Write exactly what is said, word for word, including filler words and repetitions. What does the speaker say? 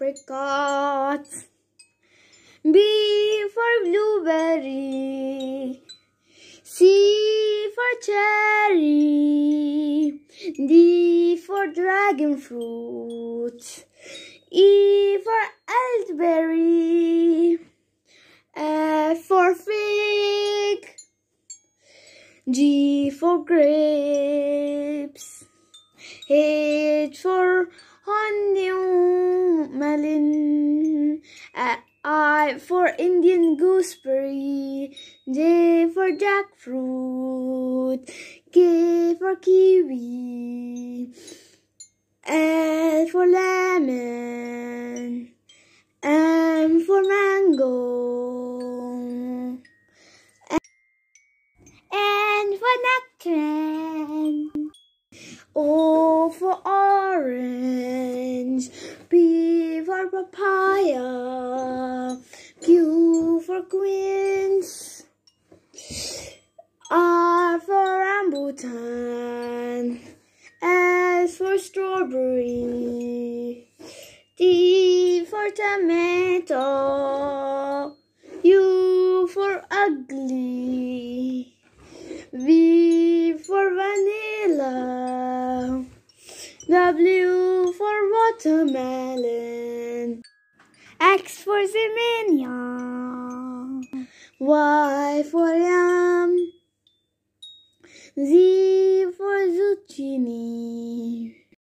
apricot. B for blueberry. C for cherry. D for dragon fruit. E for elderberry. F for fig. G for grapes. H for honeydew melon. I for Indian gooseberry. J for jackfruit. K for kiwi. L for lemon. M for mango. N for nectarine. O for orange. P for papaya. Q for quince. R for rambutan. S for strawberry. T for tomato. U for ugly. V for vanilla. W for watermelon. X for zinnia. Y for yam. Z for zucchini.